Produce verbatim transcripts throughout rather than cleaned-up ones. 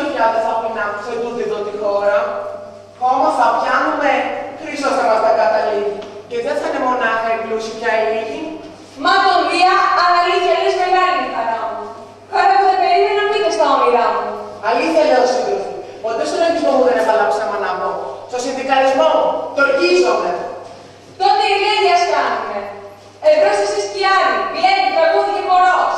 πια δεν θα πεινάμε σε τούτη εδώ τη χώρα. Χώμα θα πιάνουμε, Χριστός θα μας τα καταλήγει. Και δεν θα είναι μονάχα οι πλούσιοι πια οι λίγοι. Μα τον Δία, αν αλήθεια λες μεγάλη η χαρά μου. Χαρά που δεν περίμενα να μπείτε στα όνειρά μου. Αλήθεια λέω, σύντροφοι. Ποτέ στον λογισμό μου δεν έβαλα ψέμα να μπω. Στο συνδικαλισμό μου, το ορκίζομαι. Τότε οι λέδιας κάνουνε. Εμπρός στη σκιάρη, βλέπει τραγούδι και χορός.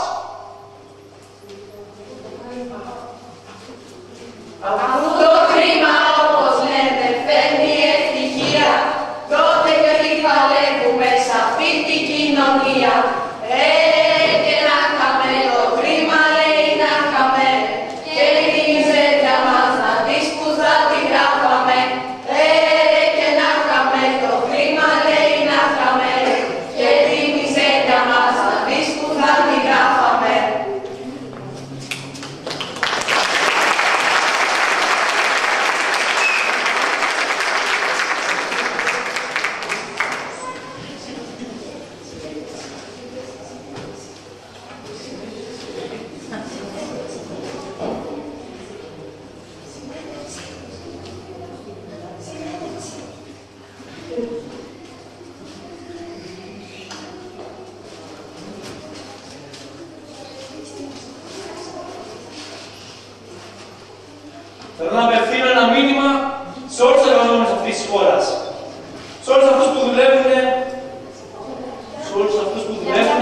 Αφού το χρήμα, όπως λέτε, φέρνει ευτυχία, τότε γιατί παλεύουμε σε αυτή την κοινωνία. Ε, και να χαμε το χρήμα, λέει να χαμε, και τη μιζέρια μας να δεις που θα τη γράφαμε. Ε, και να χαμε το χρήμα, λέει να χαμε, και τη μιζέρια μας να δεις που θα τη γράφαμε. Θέλω να απευθύνω ένα μήνυμα σε όλους τους εργαζόμενους αυτής της χώρας. Σε όλους αυτούς που δουλεύουν, σε όλους αυτούς που δουλεύουν,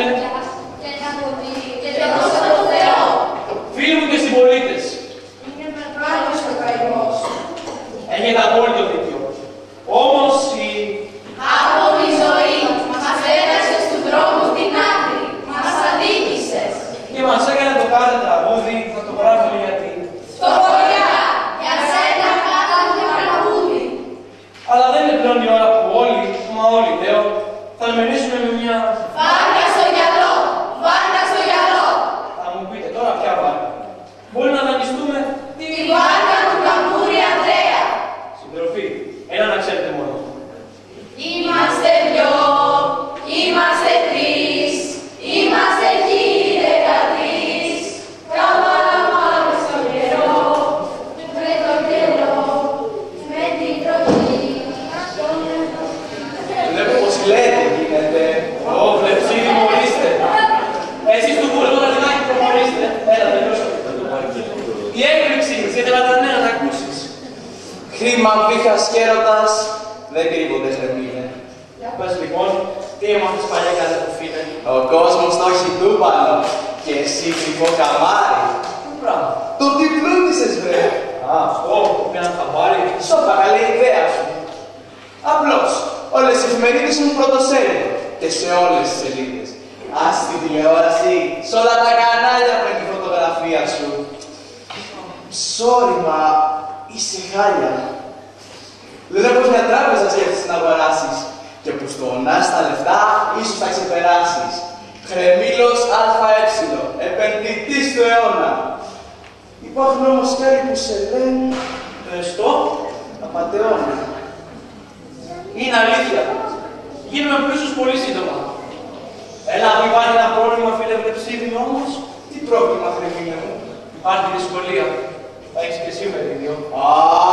φίλοι μου και συμπολίτες. Είναι μεγάλος ο καημός. Έχετε απόλυτο δίκιο. Όμως η... Από τη ζωή μας πέρασες του δρόμου την άκρη, μας αδίκησες. Και μας έκανε το κάθε τραγούδι, θα το γράφουμε γιατί. Στο χωριά, για σένα κάθε τραγούδι. Αλλά δεν είναι πλέον η ώρα που όλοι, μα όλοι λέω, θα μενήσουμε με μια... Βάρκα στο γυαλό, βάρκα στο γυαλό. Θα μου πείτε τώρα ποια βάρκα. Μπορεί να δανειστούμε Τη βάρκα του Καμπούρη Ανδρέα. συντροφή. Ένα να ξέρετε μόνο. Είμαστε δυο, είμαστε τρεις, είμαστε χιλιαδείς. Καβάλαμε στο καιρό, με το καιρό, με την τροχή. Βλέπω πως λέτε γίνεται. Ω, βλεψίδι μου, ορίστε. Εσείς του μπορείτε να λιγάκι προχωρήστε. Έλα, τελειώσω. Η έκπληξη, ήθελα τα νέα να ακούσεις. Χρήμα, βήχας και έρωτας δεν κρύβονται σε μήνε. Για πες λοιπόν, τι έμαθες παλιά καλέ του φίλε. Ο κόσμος το έχει τούπανο και εσύ κρυφό καμάρι. Τι πράγμα. Το τι πλούτησες, βρε. Α, αυτό που πήραν χαμπάρι. Σώπα, καλή ιδέα σου. Απλώς, όλες οι εφημερίδες είναι πρωτοσέλιδο και σε όλες τις σελίδες. Ας την τηλεόραση, σε όλα τα κανάλια με τη φωτογραφία σου. Sorry, μα είσαι χάλια. Δεν όπως μια τράπεζα σκέφτεσαι να αγοράσεις και που στονάς τα λεφτά ίσως θα ξεπεράσεις. Χρεμίλος ΑΕ, επενδυτής του αιώνα. Υπάρχουν όμως και άλλοι που σε λένε Ε, στο, απατεώνα. είναι αλήθεια. Γίνουμε πλούσιους πολύ σύντομα. Έλα, που υπάρχει ένα πρόβλημα, φίλε Βλεψίδη μου, όμως. Τι πρόβλημα, χρεμίλε μου. Υπάρχει δυσκολία. Θα έχεις και εσύ μερίδιο. Α,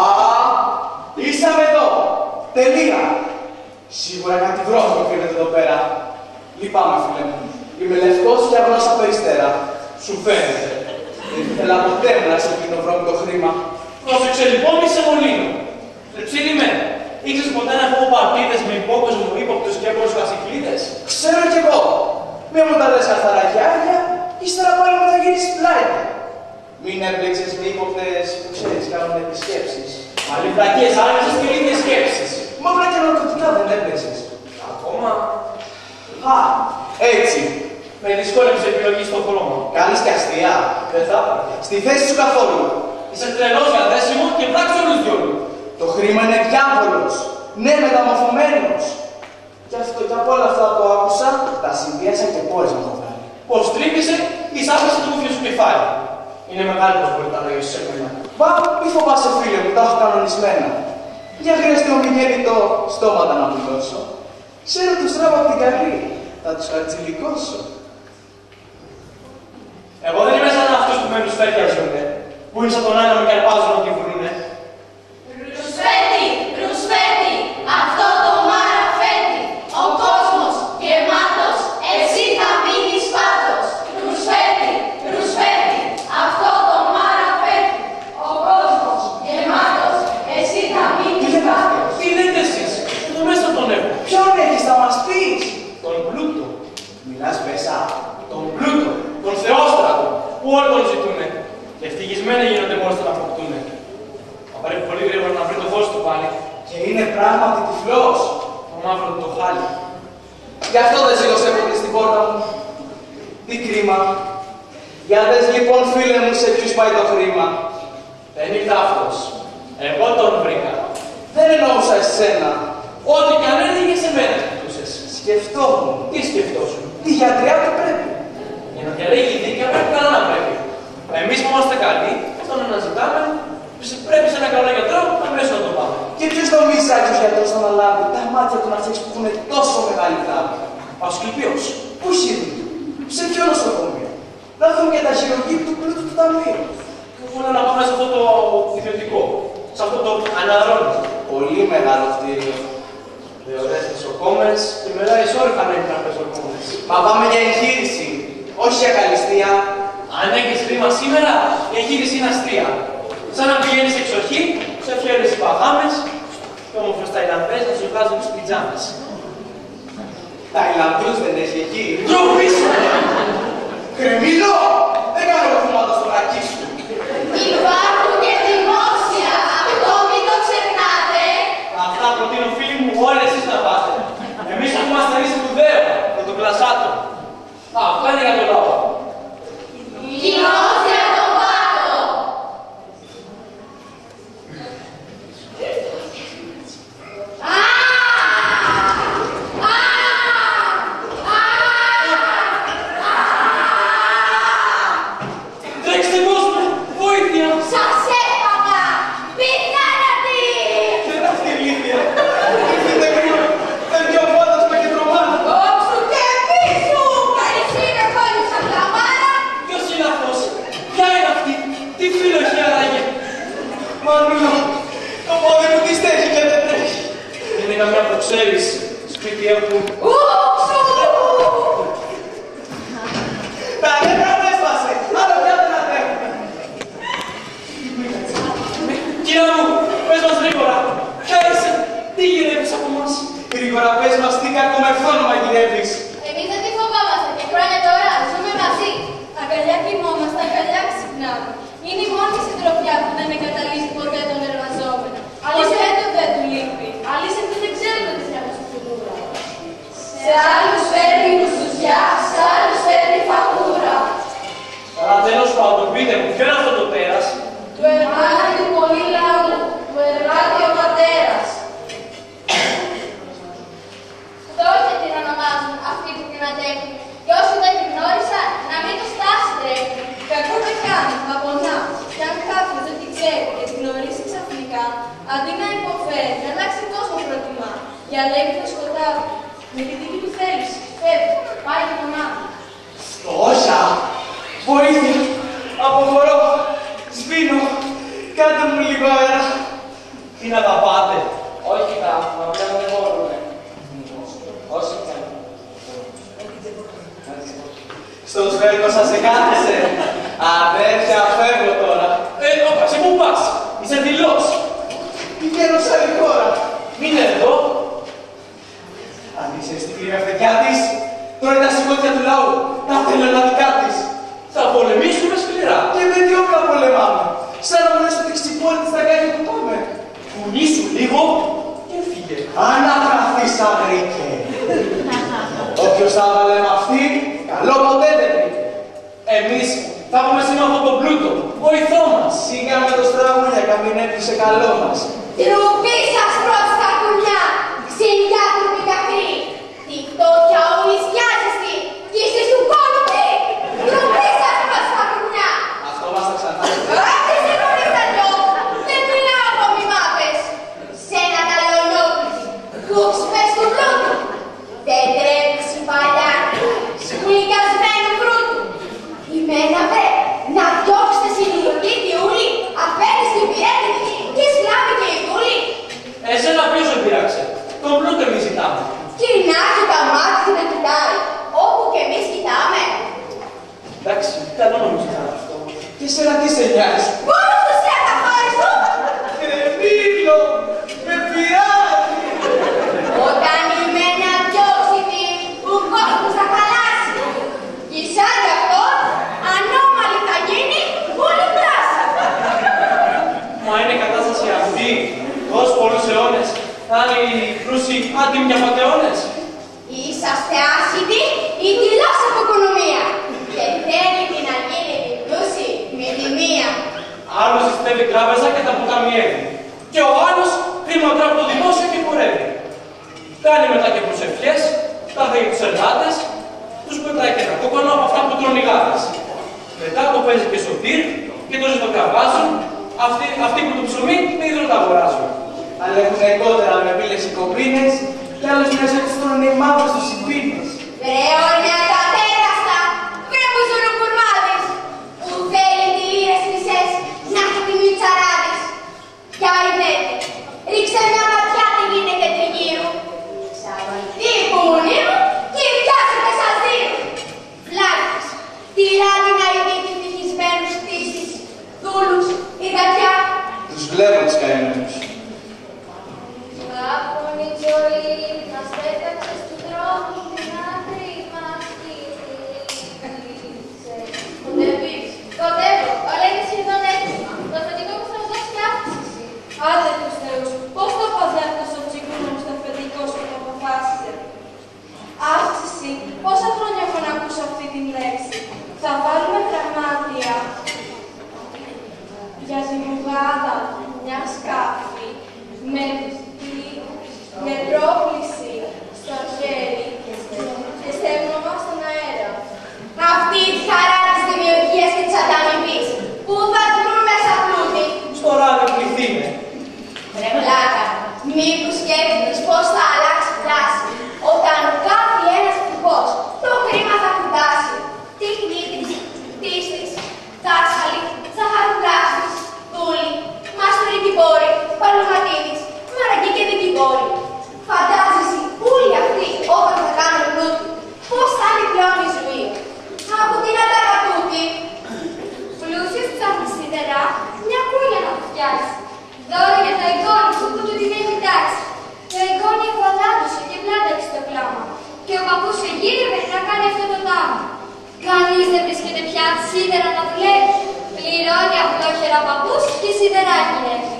ήσαμε εδώ. Τελεία. Σίγουρα κάτι βρώμικο κρύβεται εδώ πέρα. Λυπάμαι, φίλε μου. Είμαι λευκός και αγνός από ύστερα. Σου φαίνεται. Δεν ήθελα ποτέ μου να σε πίνω βρώμικο χρήμα. Πρόσεξε λοιπόν, μη σε μολύνω. Βλεψίδη με, ήξερες ποτέ να έχω παρτίδες με υπόκοσμο, ύποπτους και έμπορους βασικλίδες. Ξέρω κι εγώ. Μη μου τα λες καθαρά γιάγια, ύστερα πάλι μου θα γυρίσεις πλάι. Μην έμπλεξες με ύποπτες που ξέρεις κάνουν επισκέψεις. Μα λιβρακίες άλλες και ίδιες σκέψεις. Μαύρα και ναρκωτικά δεν έπαιζες. Ακόμα. Α, έτσι. Με δυσκόλεψε η επιλογή στο χρώμα. Κάνεις και αστεία. Δεν θα έπρεπε. Στη θέση σου καθόλου. Είσαι τρελός για δέσιμο και βράξε όλους δυο. Το χρήμα είναι διάβολος. Ναι, μεταμορφωμένος. Κι αυτό κι από όλα αυτά που άκουσα, τα συνδύασα και πόρες μου έχω βγάλει. Πως τρύπησε, εισάπασε το ούφιο σου κεφάλι. Είναι μεγάλο πως μπορεί τα λόγια σου σε μένα. Μα μη φοβάσαι, φίλε μου, τα έχω κανονισμένα. Για χρειαστεί ο Μιγέλη στόματα να μου δώσω. Ξέρω τους τράβω από την καρδί. Θα τους χαρτζηλικώσω. Εγώ δεν είμαι σαν αυτούς που με τους φέρκιαζονται. Που είναι σαν τον άλλο να μην καρπάζουν να τη βρούνε. Ρουσφέτη, Ρουσφέτη, αυτό το μαραφέτη, ο κόσμος γεμάτος, εσύ θα μείνεις πάτος. Ρουσφέτη, Ρουσφέτη, αυτό το μαραφέτη, ο κόσμος γεμάτος, εσύ θα μείνεις πάτος. Τι λέτε εσείς, εδώ μέσα τον έχω. Ποιον έχεις, θα μας πεις. Τον πλούτο. Μιλάς μέσα. Τον πλούτο. Τον θεόστρατο. Που όλοι τον ζητούνε. Και ευτυχισμένοι γίνονται μόλις τον αποκτούνε. Θα πρέπει πολύ γρήγορα να βρει το φως του πάλι. Και είναι πράγματι τυφλός. Το μαύρο του το χάλι. Γι' αυτό δεν σήκωσε ποτέ στην πόρτα μου. Τι κρίμα. Για δες λοιπόν φίλε μου σε ποιους πάει το χρήμα. Δεν ήρθε αυτός. Εγώ τον βρήκα. Δεν εννοούσα εσένα. Ό,τι κι αν έλεγε σε μένα σκεφτούσες. Σκεφτόμουν. Τι σκεφτόσουν. Τη γιατριά του πρέπει. Για να διαλέγει δίκαια πρέπει καλά να πρέπει. Εμείς που είμαστε καλοί, αυτόν να αναζητάμε, πρέπει σε ένα καλό γιατρό αμέσως να το πάμε. Και ποιος νομίζει άκριος γιατρός να αναλάβει τα μάτια του να φτιάξει που έχουν τόσο μεγάλη βλάβη. Ασκληπιός. Πού χειρουργεί, σε ποιο νοσοκομείο. Να δουν και τα χειρουργή του πλούτου του ταμείου. Εγώ λέω να πάμε σε αυτό το ιδιωτικό, σε αυτό το αναδρόμιο. Πολύ μεγάλο κτίριο. Με ωραίες νοσοκόμες και με ωραίες όρφανες νοσοκόμες. Μα πάμε για εγχείρηση, όχι για καλυστία. Αν έχεις χρήμα σήμερα, η εγχείρηση είναι αστεία. Σαν να πηγαίνεις εξοχή, σε φιέρες οι παγάμες και όμορφες Ταϊλανδές να σου βγάζουν τις πιτζάμες. Ταϊλανδούς δεν έχει εκεί. Ντροπή σου! Κρεμίλο! Δεν κάνω ροφήματα στο βρακί σου. Υπάρχουν και δημόσια, αυτό μην το ξεχνάτε. Αυτά προτείνω φίλοι μου όλοι εσείς να πάτε. Εμείς έχουμε ασθενείς σπουδαίο, πρωτοκλασσάτο. Α, αυτά είναι για το λαό. Δημόσια το πάτο. Α! Α! Τρέξτε μόσπε, βοήθεια! Σας έφαγα! Πιθανατή! Και είναι αυτή η ηλίθεια. Ήρθετε γρήγορα. Δεν δυο φάντασμα και τρομάνα. Όξου και πίσω! Εσύ με κόλλεις σαν κλαμάρα! Ποιος είναι αυτός, ποια είναι αυτή, τι φίλο έχει άραγε. Μανούλα, το πόδι μου τι στέχει και δεν τρέχει. Είναι καμιά που ξέρεις, σπίτι έχουν. Όξου! Τα νεύρα μου έσπασε. Άλλο πιάτε να τρέχουν. Κύρα μου, πες μας γρήγορα, ποια είσαι, τι γυρεύεις από μας. Γρήγορα πες μας τι κακομεφθόνομα γυρεύεις. Εμείς δεν τη φοβάμαστε και χρόνια τώρα ζούμε μαζί. Αγκαλιά κοιμόμαστε, αγκαλιά ξυπνάμε. Είναι η μόνη συντροφιά που δεν εγκαταλείπει ποτέ τον εργαζόμενο. Αλυσέτο δεν του λείπει. Αλυσέτο δεν ξέρουμε τι θα μας κουλτούρα. Σε άλλους φέρνει μουσουζιά, σε άλλους φέρνει φακούρα. Αλλά τέλος πάντων, πείτε μου, ποιο είναι αυτό το τέρας. Του εργάτη του πολύ λαού, του εργάτη ο πατέρας. Φτώχεια την ονομάζουν αυτοί που την αντέχουν. Και όσοι δεν την γνώρισαν, να μην το στάσει τρέχουν. Κακό δεν κάνει, μα πονά. Κι αν κάποιος δεν την ξέρει και την γνωρίσει ξαφνικά, αντί να υποφέρει, να αλλάξει κόσμο προτιμά. Διαλέγει το σκοτάδι. Με τη δική του θέληση, φεύγει, πάει και τον άλλο. Στόχια! Βοήθεια! Αποχωρώ! Σβήνω! Κάντε μου λίγο αέρα! Τι να τα πάτε. Όχι τα, μα πλέον δεν μπορούμε. Όσοι θέλουν. Στο σφαίρικο σας εκάθεσε! Αδέρφια, φεύγω τώρα! Ε, όπα, σε πού πας, είσαι δηλός. Πηγαίνω σε άλλη χώρα! Μην είναι εδώ. Αν είσαι στην κυρία φετιά της, τώρα είναι τα σηκώτια του λαού, τα θελωναδικά της. Θα πολεμήσουμε σκληρά. Και με τι όπλα πολεμάμε. Σαν να μου λες ότι ξυπόλυτη στα κάγια που πάμε. Κουνήσου λίγο και φύγε. Αναπραθείς αγρίκε. Όποιος θα βάλε με αυτή, καλό ποτέ δεν βρήκε. Εμείς θα πάμε σήμερα από τον πλούτο. Βοηθό μας. Σιγά με το στραβούλια, καμήν έπλησε καλό μας. Τροπή σας προς τα κουνιά, ξυλιά του πικαφρή. Τη φτώχεια ολισιάζεστη, κι είσαι σου κόλπη. Τροπή σας προς τα κουνιά. Αυτό μας τα ξανά. Άχι σε χωρίς τα δυο, δεν μιλάω από μημάτες. Σ' ένα ταλαιολιώπης, χούξ μες του πλούτου. Δεν τρέχεις η παλιά, σκουλικιασμένου φρούτου. Ημένα βρε, να διώξετε συλλογική διούλη. εσένα τι σε νοιάζει? Μόνο στο σε καθάριστο! Κρεμίλο, με πειράζει! Όταν είμαι μια διώξητη, ο κόσμος θα χαλάσει. Κι σαν γι' αυτό, ανώμαλη θα γίνει όλη πράσα. Μα είναι η κατάσταση αυτή, τόσους πολλούς αιώνες, να είναι οι πλούσιοι άτιμοι και απατεώνες. Είσαστε άσχητοι ή τυλός από οικονομία. Και θέλετε να γίνετε πλούσιοι με τη μία. Άλλος συστεύει τράπεζα και τα αποταμιεύει. Και ο άλλος χρηματογράφει το δημόσιο και χορεύει. Κάνει μετά και προσευχές, τα για τους εργάτες, τους πετάει και ένα κόκκονο από αυτά που τρώνε οι γάτες. Μετά το παίζει και στο τυρ και το ζητοκραβάζουν, αυτοί, αυτοί που το ψωμί με υδρότα αγοράζουν. Αλλά έχουν αγκότερα με πύλες οι κοπίνες κι άλλος μέσα τους τρώνε οι μαύρες τους συμπίνες. Βρε όρια τα τέραστα, βρε μπουζουρουπουρμάδες, που θέλει τη λίρες χρυσές να έχει μιτσαράδες. Ποια ιδέτε, ρίξε μια ματιά τι γίνεται τριγύρου. Ξαβαλτή που μονίμου και πιάσετε σας δύο. Φλάκες, τυράννη να ειδεί ευτυχισμένους χτίσεις, δούλους, ηγατιά. Τους βλέπω τους καημένους. Άπονη ζωή, μας πέταξε στον δρόμο την άκρη μας κοίτησε. Κοντεύεις. Κοντεύω, όλα είναι σχεδόν έτοιμα. Το αφεντικό μου θα μου δώσει αύξηση. Άντε τους θεούς, πώς το πάθει αυτός ο τσιγκούνος το αφεντικό σου το αποφάσισε. Αύξηση, πόσα χρόνια έχω να ακούσω αυτή την λέξη. Θα βάλουμε γραμμάτια για ζυμουγάδα, μια σκάφη, με, με πρόκληση στο χέρι και στέλνουμε στον αέρα. Αυτή τη χαρά της δημιουργίας και της ανταμοιβής, πού θα τη βρουν μέσα πλούτη. Στο ράδιο πληθύνε. Ρε βλάκα, μήπως σκέφτηκες πώς θα αλλάξει δράση όταν ο κάθε ένας τυπός το χρήμα θα κουτάσει. Τεχνίτης, τίστης, δάσκαλοι, ζαχαρουγκάστης, δούλοι, μάστοροι δικηγόροι, παλωματίδης, μαραγκοί και δικηγόροι. Φαντάζεσαι όλοι αυτοί όταν θα κάνουν πλούτη, πώς θα είναι πλέον η ζωή. Από την αταραπούτη. Πλούσιος ψάχνει σίδερα, μια κούλια να του φτιάξει. Δώρο για το εγγόνι του που του την έχει τάξει. Το εγγόνι ευαλάντωσε και πλάταξε το κλάμα. Και ο παππούς εγύριβε να κάνει αυτό το τάμα. Κανείς δεν βρίσκεται πια σίδερα να δουλεύει. Πληρώνει απλόχερα ο παππούς και σιδεράκι έχει.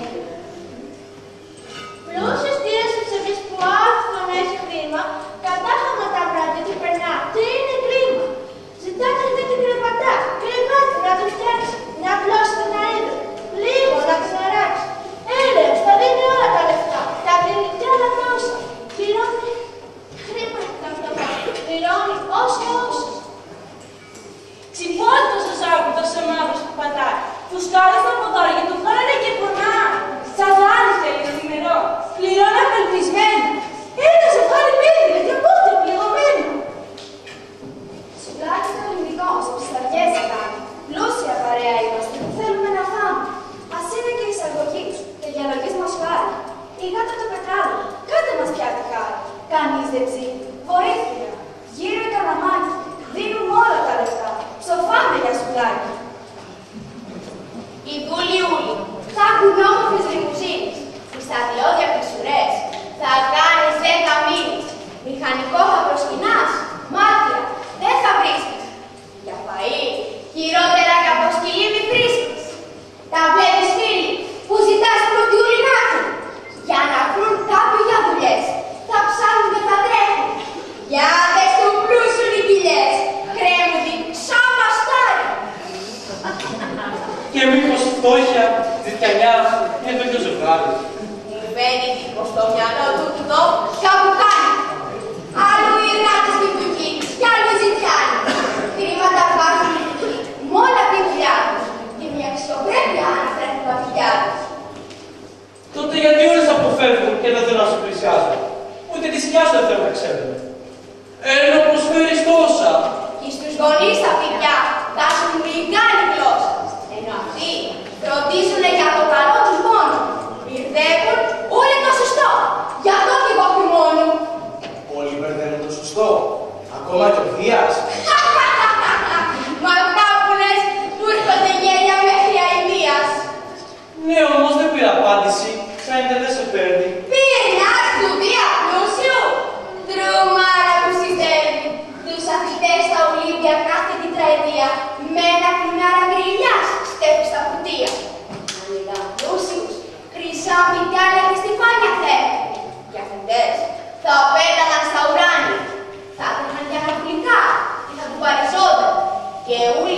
Πλούσιος τήρασε ψευδής που άφθον έχει χρήμα, κατάχαμα τα βράδια του περνά και είναι κρίμα. Ζητάτε δεν την κρεβατά, κρεβάτι να το φτιάξει, να απλώσει τον αέρα, λίγο να τον αράξει. Έλεος, τα δίνει όλα τα λεφτά, τα δίνει κι άλλα τόσα. Πληρώνει χρήματα τα φτωχά, πληρώνει όσο όσο. Τσιμπόλτος ο Ζάκου, τόσο μαύρος που πατάει. Φουσκάρες τα ποδάρια του βγάλε και πονά. Σαν άλλη θέλει το νερό. Πληρώνει απελπισμένο. Ένα ζευγάρι πέτρε και πότε πληγωμένο. Σουβλάκι το ελληνικό, σε ψαριές θα κάνει. Πλούσια παρέα είμαστε, θέλουμε να φάμε. Ας είναι και η εισαγωγή και για λογής μας χάρη. Η γάτα το πετράδι, κάντε μας πια τη χάρη. Κανείς δεν ψήνει, βοήθεια. Γύρω η καλαμάκι, δίνουμε όλα τα λεφτά. Ψοφάμε για σουβλάκι. Οι βουλιούλοι θα έχουν όμορφες λιμουζίνες. Στις σταδιώδια φυσουρές θα κάνεις δέκα μήνες. Μηχανικό θα προσκυνάς, μάτια δεν θα βρίσκεις. Για φαΐ, χειρότερα κι από σκυλί μη βρίσκεις. Τα βλέπεις φίλοι που ζητάς πλουτιούλοι να έχουν. Για να βρουν κάποιο για δουλειές, θα ψάχνουν και θα τρέχουν. Για δες του πλούσιου οι κοιλιές, κρέμουντι σαν μαστάρι. Και μήπως φτώχεια, ζητιανιά, είναι το ίδιο ζευγάρι. Μου μπαίνει τύπος στο μυαλό του του δω, κάπου κάνει. Άλλου οι εργάτες στην κουκή, κι άλλου οι ζητιάνοι. Χρήματα βγάζουν οι κουκοί, μ' όλα τη δουλειά τους. Και μια αξιοπρέπεια αν φέρνουν τα φιλιά τους. Τότε γιατί όλες αποφεύγουν και δεν θέλουν να σου πλησιάζουν. Ούτε τη σκιά σου δεν θέλουν να ξέρουν. Ενώ προσφέρεις τόσα. Και στους γονείς τα παιδιά θα έχουν μεγάλη γλώσσα. Ενώ αυτοί φροντίζουν για το καλό τους μόνο. Μπερδεύουν όλοι το σωστό. Γι' αυτό και εγώ πιο μόνο. Όλοι μπερδεύουν το σωστό. Ακόμα και ο Δίας. Μα αυτά που λες που έρχονται γέλια με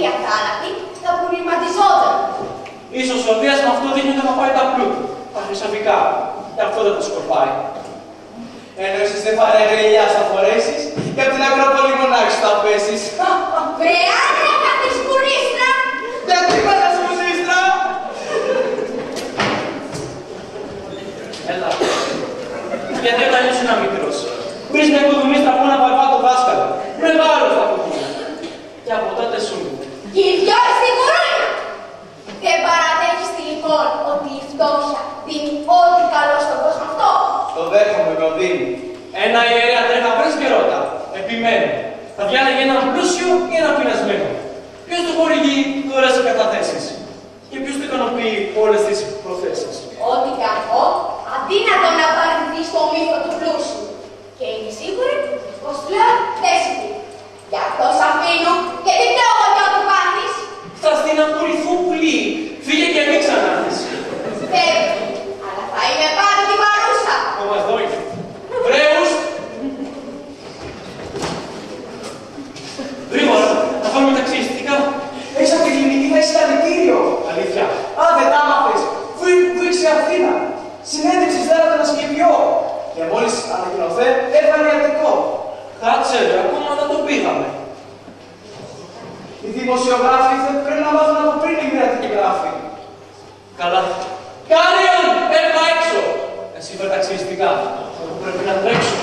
οι αθάνατοι θα προβληματιζόταν. Ίσως ο Δίας με αυτό δείχνει ότι θα πάει τα πλούτη, τα χρυσαβικά. Και αυτό δεν το σκορπάει. Ενώ εσύ δεν φάρε γριλιά θα φορέσεις και από την Ακρόπολη μονάχη θα πέσεις. Βρε άντρα καθείς κουρίστρα! Γιατί πάντα σου ζήστρα! Έλα. Γιατί όταν ήσουν μικρός, βρεις μια οικοδομίστρα που να βαρβά το δάσκαλο. Μεγάλος θα το πούμε. Και από τότε σου είναι. Και οι δυο στη γουρούνια! Δεν παραδέχεστε λοιπόν ότι η φτώχεια δίνει ό,τι καλό στον κόσμο αυτό. Το δέχομαι, Κοντίνη. Ένα ιερέα τρέχα βρες και ρώτα. Επιμένω. Θα διάλεγε έναν πλούσιο ή έναν πεινασμένο. Ποιος του χορηγεί δωρεές καταθέσεις. Και ποιος του ικανοποιεί όλες τις προθέσεις. Ό,τι και αυτό, αδύνατο να παραιτηθεί στο μύθο του πλούσιου. Και είμαι σίγουρη πως πλέον δεν συμβεί. Γι' αυτό σ' αφήνω και τι λέω εγώ για ό,τι πάθεις. Θα στην απολυθούν πουλί. Φύγε και μην ξανάρθεις. Φεύγει, αλλά θα είμαι πάντοτε παρούσα. Ο μας δόηκε. Βρέους! Γρήγορα, να φάμε ταξιιστικά. Έχεις από την κλινική θα είσαι αδικήριο. Αλήθεια. Α, δεν τα άμαθες. Βήξε Αθήνα. Συνέντευξη σφαίρα τον Ασκεπιό. Και μόλις ανακοινωθέ, έβαλε ιατρικό. Κάτσε ρε, ακόμα δεν το πήγαμε. Οι δημοσιογράφοι δεν πρέπει να μάθουν από πριν η γραφική γράφη. Καλά. Κάριον, έρχα έξω. Εσύ με ταξιιστικά. Εγώ πρέπει να τρέξω.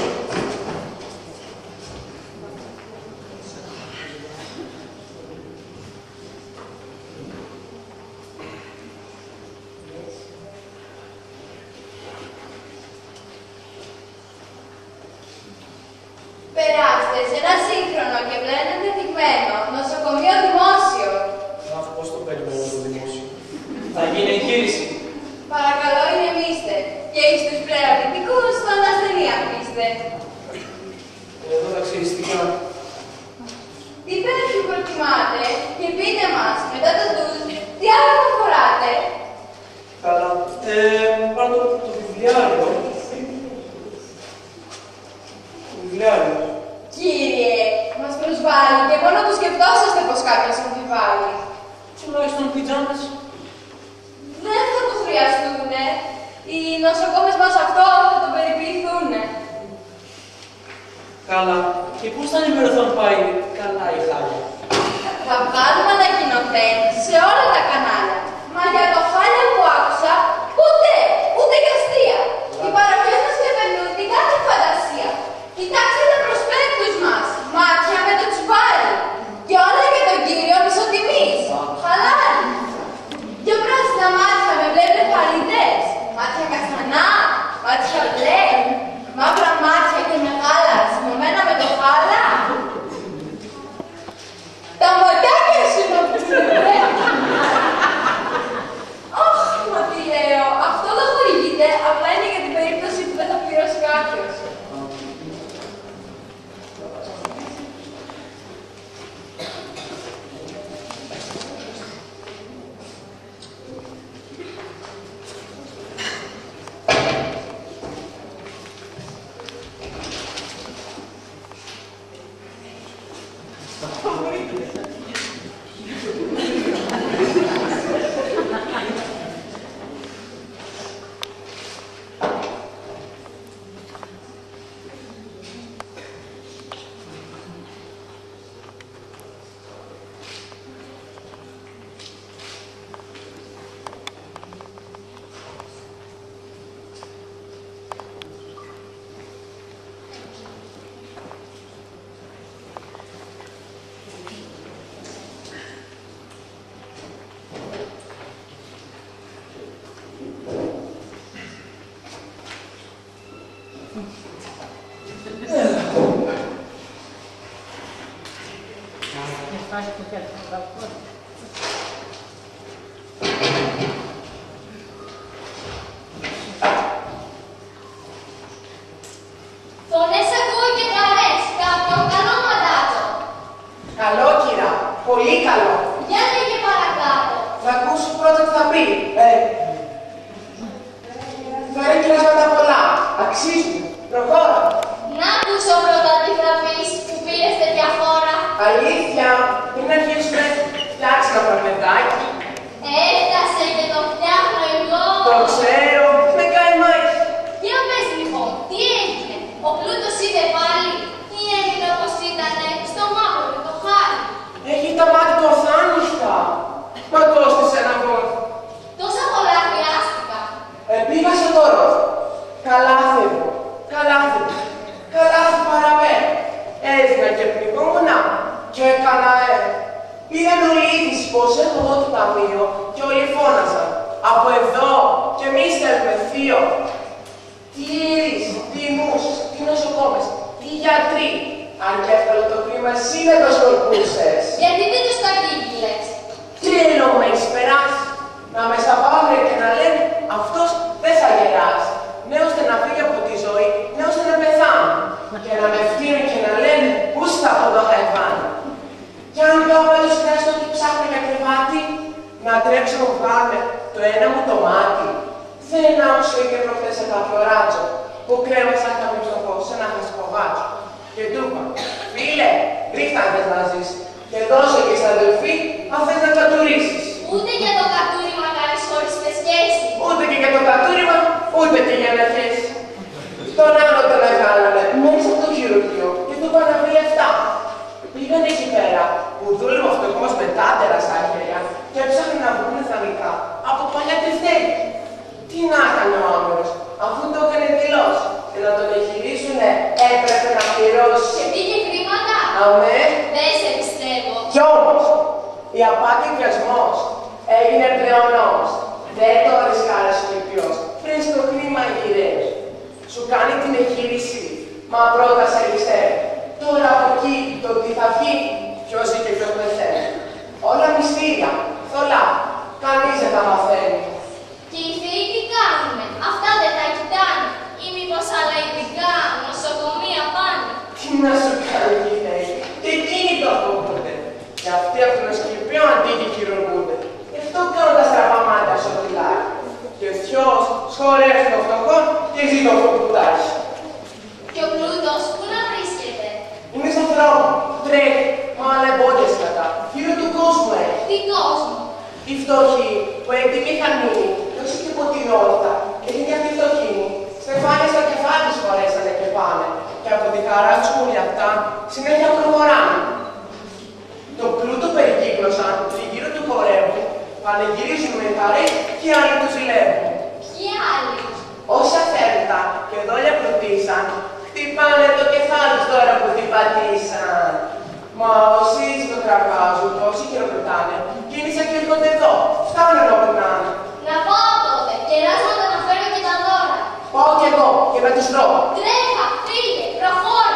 Περάστε σε ένα σύγχρονο και πλέον ενδεδειγμένο νοσοκομείο δημόσιο. Αχ, πώς το περιμένω το δημόσιο. Θα γίνει εγχείρηση. Παρακαλώ ηρεμήστε και εις τους πρερατητικούς στον ασθενή αφήστε. Εδώ ταξιιστικά. Τι πέρασου προτιμάτε και πείτε μας μετά το ντους τι άλλο θα φοράτε. Καλά. Ε, πάρ' το, το βιβλιάριο. Το βιβλιάριο. Κύριε, μας προσβάλλει και μόνο που σκεφτόσαστε πως κάποιος αμφιβάλλει. Τουλάχιστον πιτζάμες. Δεν θα το χρειαστούνε. Οι νοσοκόμες μας αυτό θα το περιποιηθούνε. Καλά. Και πώς θα ενημερωθούν πάει καλά η Χάλια. Θα βγάλουμε ανακοινωθέν σε όλα τα κανάλια. Μα για το Χάλια που άκουσα, ούτε, ούτε και αστεία. Οι παροχές μας ξεπερνούν την κάθε φαντασία. Κοιτάξτε τα προσπέκτους μας, μάτια με το τσουβάλι. Και όλα για τον κύριο μισοτιμής. Χαλάρι. Δυο πράσινα μάτια με μπλε μπλεφαριδές. Μάτια καστανά, μάτια μπλε. Μαύρα μάτια και μεγάλα, σημωμένα με το χάλα. Τα μοντάκια σου να πούστε. Αχ, μα τι λέω, αυτό δεν χορηγείται, απλά είναι για την περίπτωση που δεν θα πληρώσει κάποιος. Φωνές ακούω και χαρές, κάποιον καλό μαντάτο. Καλό, κύρα. Πολύ καλό. Για λέγε παρακάτω. Θα ακούσω πρώτα τι θα πει. Ε, φέρε κεράσματα πολλά. Αξίζουν. Προχώρα. Να ακούσω πρώτα τι θα πεις που πήρες τέτοια χώρα. Αλήθεια. Μην αρχίσουμε. πράσινο φραπεδάκι. Έφτασε και το φτιάχνω εγώ. Το ξέρω, με καημάκι. Για πες λοιπόν, τι έγινε, ο Πλούτος είδε πάλι ή έμεινε όπως ήτανε, στο μαύρο με το χάρι. Έχει τα μάτια του αθάνιστα. Μα κόστησε ένα βόλο. Τόσα πολλά χρειάστηκα. Ε, πήγα στο τόρο. Καλά φεύγω, καλά φεύγω, καλά φεύγω παραπέρα. Έδινα και πνιγόμουνα και έκανα ε. Πήγαν όλοι οι είδηση πως έχω εγώ το ταμείο και όλοι φώναζαν. Από εδώ και εμείς θέλουμε θείο. Τι ιερείς, τι νους, τι νοσοκόμες, τι γιατροί. Αν και εύκολο το κρίμα, εσύ δεν το σκορπούσες. Γιατί δεν τους τα γύγγυλες. Τι εννοώ με έχεις περάσει. Να με σταβάλουν και να λένε αυτός δεν θα γεράσει. Ναι ώστε να φύγει από τη ζωή, ναι ώστε να πεθάνει. Και να με φτύνουν και να λένε πού στα από το χαϊβάνι. Κι αν πάω πάντως χρειάζεται ότι ψάχνω για κρεβάτι, να τρέξω να βγάλουμε το ένα μου το μάτι. Δεν άκουσα και προχθές σε κάποιο ράτσο που κρέμασαν κάποιο στο φως σε ένα χασικό γάτσο. Και του είπα, φίλε, ρίχτα αν θες να ζεις και δώσε και στα αδελφή αν θες να κατουρίσεις. Ούτε για το κατούριμα κάνεις χωρίς με σχέση. Ούτε και για το κατούριμα, ούτε και για να χέσει. Τον άλλο τον μεγάλωνε μέσα από το χειρουργείο και του είπα να βρει λεφτά. Πήγαν εκεί πέρα που δούλευε ο φτωχός με τάτερα στα χέρια και έψαχνε να βρουν δανεικά από παλιά τευτέρια. Τι να έκανε ο άμερος, αφού το έκανε δηλώς και να τον εγχειρίσουνε έπρεπε να πληρώσει. Και πήγε χρήματα. Αμέ. Δεν σε πιστεύω. Κι όμως, η απάτη βιασμός έγινε πλέον νόμος. Δεν το ρισκάρεσε ο ποιος, πριν στο χρήμα γυραίος. Σου κάνει την εγχείρηση, μα πρώτα σε ληστεύει. Τώρα από εκεί το τι θα βγει, ποιος ζει και ποιος πεθαίνει. Όλα μυστήρια, θολά, κανείς δεν τα μαθαίνει. Και οι θεοί τι κάνουνε, αυτά δεν τα κοιτάνε. Ή μήπως άλλα ειδικά νοσοκομεία πάνε. Τι να σου κάνουν οι θεοί, και εκείνοι το φοβούνται. Και αυτοί από τον Ασκληπιό αντίκοι χειρουργούνται. Γι' αυτό κάνουν τα στραβά μάτια στο φυλάκι. Και ο θειός σχολεύει το φτωχό και ζει το φοβουτάκι. Και ο Πλούτος πού να βρίσκεται. Είναι στον δρόμο, τρέχει, μα άλλα εμπόδια σκατά. Γύρω του κόσμου έχει. Τι κόσμο. Οι φτωχοί που έτοιμοι είχαν μείνει, όχι και ποτηρότητα, είναι και αυτοί φτωχοί. Στεφάνια στα κεφάλια τους φορέσανε και πάνε. Και από τη χαρά τους αυτά συνέχεια προχωράνε. Το πλούτο περικύκλωσαν, γύρω του χορεύουν, πανεγυρίζουν με χαρέ και άλλοι τους ζηλεύουν. Ποιοι άλλοι. Όσα θέλτα και δόλια πλουτίσαν, χτυπάνε το κεφάλι τους τώρα που την πατήσαν. Μα όσοι το τραβάζουν, όσοι χειροκροτάνε, κίνησαν και έρχονται εδώ, φτάνουν όπου να είναι. Να πάω τότε, κεράσματα να φέρω και τα δώρα. Πάω κι εγώ και με τους βρω. Τρέχα, φύγε, προχώρα.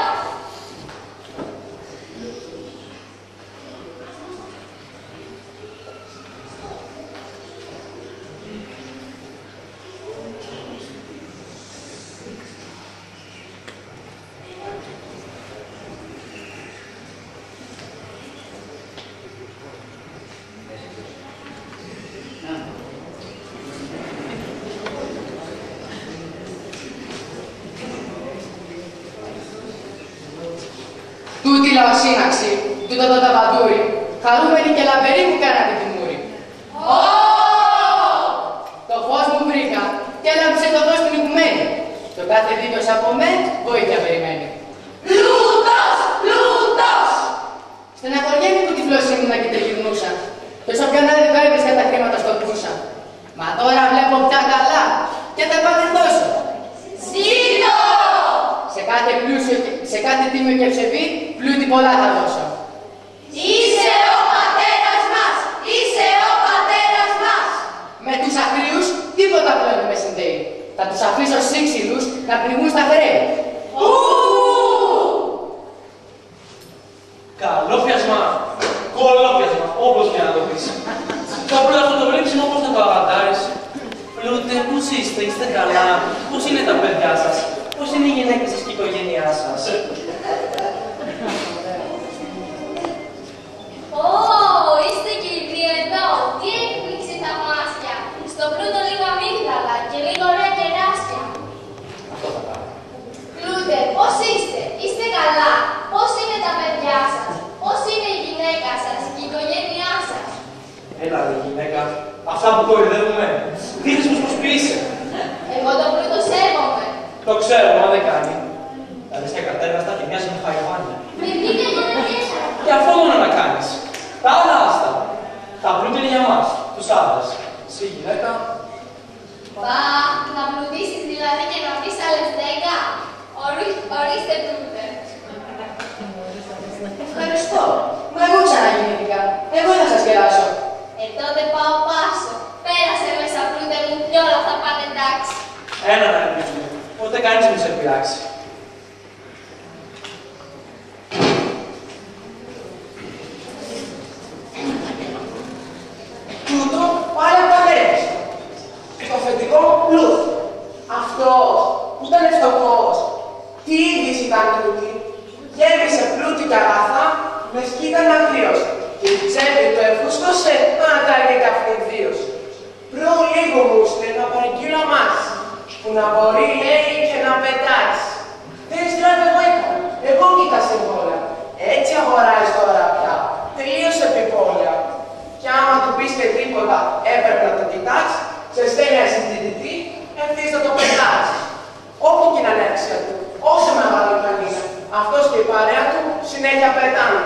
Τούτη λαοσύναξη, τούτο το ταβαντούρι, χαρούμενοι και λαμπεροί μου κάνατε τη μούρη. Το φως μου βρήκα και έλαμψε το δω στην οικουμένη. Το κάθε δίκαιος από με βοήθεια περιμένει. Πλούτος! Πλούτος! Στεναχωριέμαι που τυφλός ήμουνα και τριγυρνούσα. Και όσο πιο να δεν έβρισκα τα χρήματα στο πούσα. Μα τώρα βλέπω πια καλά και θα πάνε τόσο. Ζήτω! Σε κάθε πλούσιο, σε κάθε τίμιο και ψευδή, πλούτη πολλά θα δώσω. Είσαι ο πατέρας μας! Είσαι ο πατέρας μας! Με τους ακρίους τίποτα πλέον δεν με συνδέει. Θα τους αφήσω σύξυλους να πνιγούν στα χρέη. Καλό πιασμά, κολόπιασμα, όπως και να το πεις. Το απλό αυτό το βρίσκει όπως θα το αγαντάρεις. Πλούτε, πώς είστε, είστε καλά, πώς είναι τα παιδιά σας, πώς είναι οι γυναίκες σας και η οικογένειά σας. Ω, είστε και οι δύο εδώ. Τι έκπληξη θαυμάσια. Στο Πλούτο λίγο αμύγδαλα και λίγο ωραία κεράσια. Αυτό θα κάνω. Πλούτε, πώς είστε, είστε καλά, πώς είναι τα παιδιά σας, πώς είναι η γυναίκα σας και η οικογένειά σας. Έλα ρε γυναίκα, αυτά που κορυδεύουμε, δείχνεις πως πως πείσαι. Εγώ το πλούτο σέβομαι. Το ξέρω, μα δεν κάνει. Τα δες και κατέργαστα και μοιάζει με χαϊβάνια. Με βγήκα για να πιέσω. Και αυτό μόνο να κάνεις. Τα άλλα άστα. Τα πλούτα είναι για μας, τους άντρες. Εσύ γυναίκα. Πα, να πλουτίσεις δηλαδή και να πεις άλλες δέκα. Ορί- Ορίστε πλούτε. Ευχαριστώ. Μα εγώ ξαναγεννήθηκα. Εγώ θα σας κεράσω. Ε, τότε πάω πάσο. Πέρασε μέσα πλούτε μου και όλα θα πάνε εντάξει. Ένα να ελπίζουμε. Ούτε κανείς μην σε πειράξει. Τούτο πάλι απαντέλειψε. Στο αφεντικό πλούτ. Αυτός που ήταν φτωχός. Τι είδης ήταν τούτη. Γέμισε πλούτη και αγαθά, με σκήταν αγρίος. Και η τσέπη του εφούσκωσε, πάντα και καυτηνδίος. Προ λίγο μου ώστε να παραγγείλω αμάξι, που να μπορεί, λέει, και να πετάξει. Δεν στράβει εγώ έκανα, εγώ κοίτασε όλα. Έτσι αγοράζεις τώρα πια, τελείως επιπόλαια. Κι άμα του πεις και τίποτα, έπρεπε να το κοιτάξει, σε στέλνει ένα συντηρητή, ευθύς θα το πετάξει. Όπου και να είναι αξία του, όσο μεγάλο κι αν είναι, αυτός και η παρέα του συνέχεια πετάνε.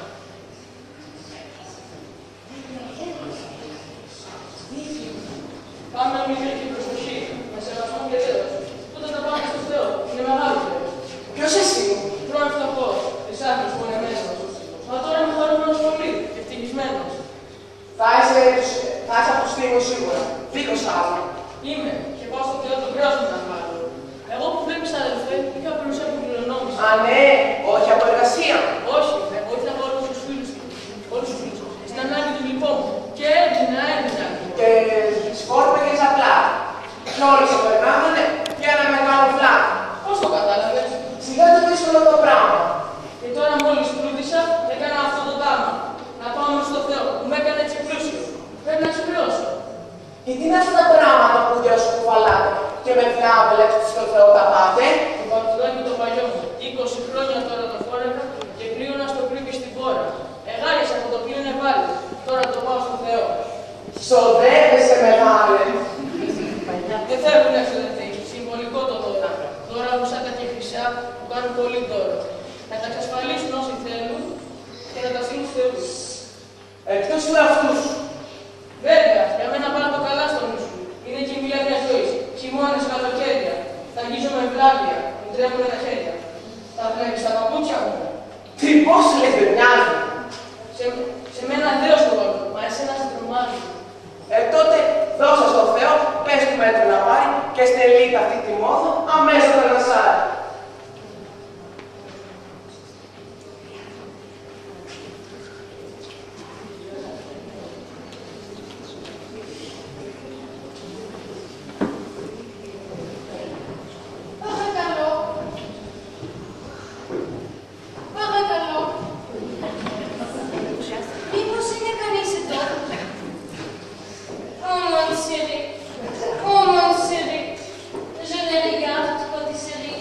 Πάμε με μικρή προσοχή, με σεβασμό και δέος. Τότε θα πάμε στο Θεό, είναι μεγάλο Θεός. Ποιος εσύ? Πρώην φτωχός, της άκρης που είναι μέσα μου. Μα τώρα είμαι χαρούμενος πολύ και ευτυχισμένος. Θα είσαι, θα είσαι από τους θύμους σίγουρα, δίχως άλλο. Είμαι και πάω στο Θεό, το χρειάζομαι να βάλω. Εγώ που βλέπεις αδελφέ, είχα πλουσία που κληρονόμησα. Α, ναι, όχι από εργασία. Όχι, βοήθησα από όλους τους φίλους του. Όλους τους φίλους του. Στην ανάγκη του λοιπόν και έδινα, έδινα. Και σκόρπεγες απλά. Κι όλοι σε περνάγανε για ένα μεγάλο φλάκι. Πώς το κατάλαβες? Σιγά το δύσκολο το πράγμα. Και τώρα μόλις πλούτησα, έκανα αυτό το τάμα. Να πάω μες στο Θεό, που με έκανε έτσι πλούσιο. Πρέπει να συμπληρώσω. Γιατί είναι αυτά τα πράγματα που Διός σου κουβαλάτε και με φλάβελες στο Θεό τα πάτε. Το παπουδάκι το παλιό μου, είκοσι χρόνια τώρα το φόρεγα και πλήρωνα στο κρύβι στην πόρα. Εγάλιασα από το πλοίο νεβάλι, τώρα το πάω στο Θεό. Ξοδεύεσαι μεγάλε. Δεν θέλουν εξοδευτεί, συμβολικό το δώρο. Τώρα ουσάτα και χρυσά που κάνουν πολύ δώρο. Να τα εξασφαλίσουν όσοι θέλουν και να τα στείλουν στους Θεούς. Εκτός του εαυτού σου. Βέβαια, για μένα πάρα το καλά στο νου σου. Είναι και η μιλά μια ζωή. Χειμώνες, καλοκαίρια. Θα αγγίζω με βλάβια, μου τρέμουνε τα χέρια. Τα βλέπεις τα παπούτσια μου. Τι, πώς λες, δεν μοιάζει. Σε, σε μένα Θεός το δώρο, μα εσένα σε τρομάζει. Ε, τότε δώσε στο Θεό, πες του μέτρο να πάρει και στελεί αυτή τη μόδο αμέσως να λασάρει. Παρακαλώ. Παρακαλώ. Μήπως είναι κανείς εδώ? Oh mon chéri, oh mon chéri, je ne regarde pas tes séries.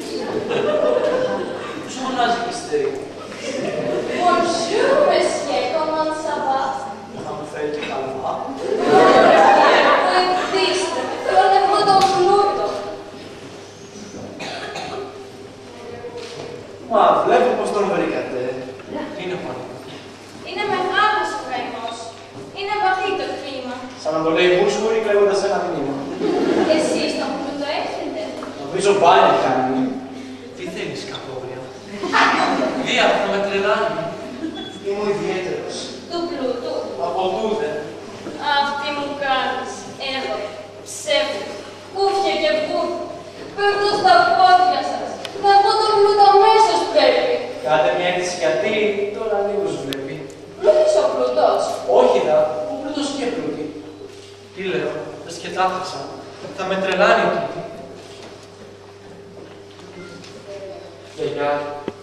Πώς φωνάζει και στερεί. Bonjour monsieur, comment ça va? Θα μου φέρει και καλβά. Βοηθήστε, θέλω να βρω τον πλούτο. Μα βλέπω πως τον βρήκατε. Είναι πάλι. Είναι μεγάλος ο καημός. Είναι βαθύ το κλίμα. Σαν να το λέει Μούσχουρη κλαίγοντας ένα μήνυμα. Εσείς τον πλούτο έχετε? Νομίζω μπάνι κάνει. Τι θέλεις, κακόβρια. Δία, θα με τρελάνει. Ήμουν ιδιαίτερος. Του πλούτου. Από τούδε. Αχ, τι μου κάνεις. Έχω ψεύδι, κούφια και βούτ. Πέφτω στα πόδια σας. Να πω τον πλούτο αμέσως πρέπει. Κάντε μια αίτηση γιατί τώρα λίγος βλέπει. Πλούτης ο πλούτος. Όχι δα, ο πλούτος και πλούτη. Τι λέω, πες και τάχασα. Θα με τρελάνει τούτη. Γιαγιά,